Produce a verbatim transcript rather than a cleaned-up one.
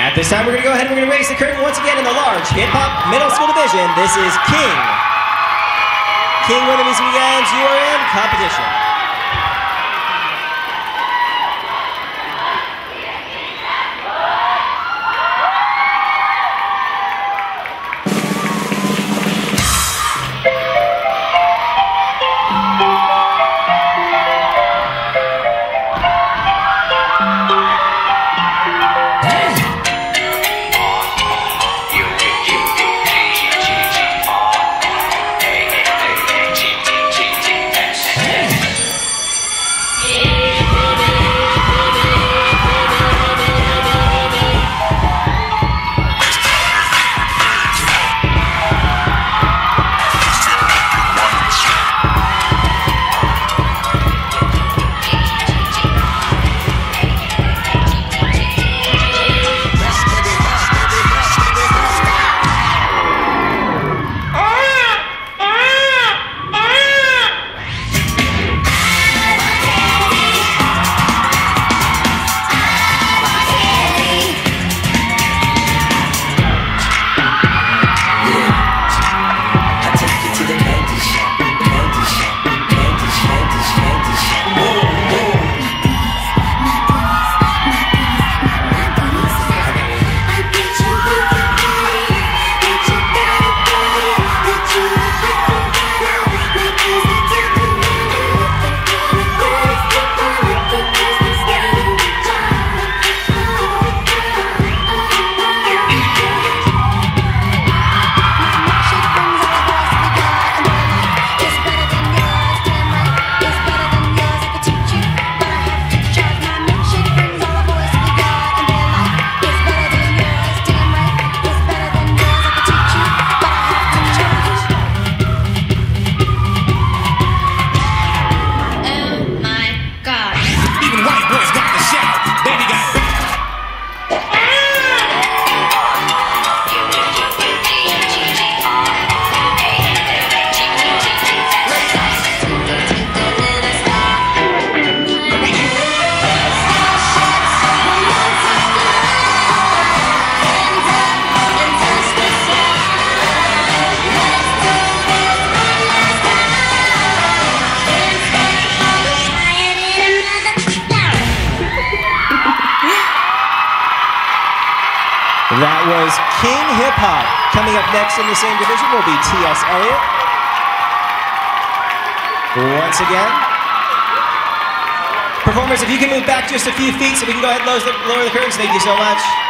At this time, we're going to go ahead and we're going to raise the curtain once again in the large hip-hop middle school division. This is King. King Winter Music Begins U R M competition. That was King Hip Hop. Coming up next in the same division will be T S Eliot. Once again. Performers, if you can move back just a few feet so we can go ahead and lower the, lower the curtains. Thank you so much.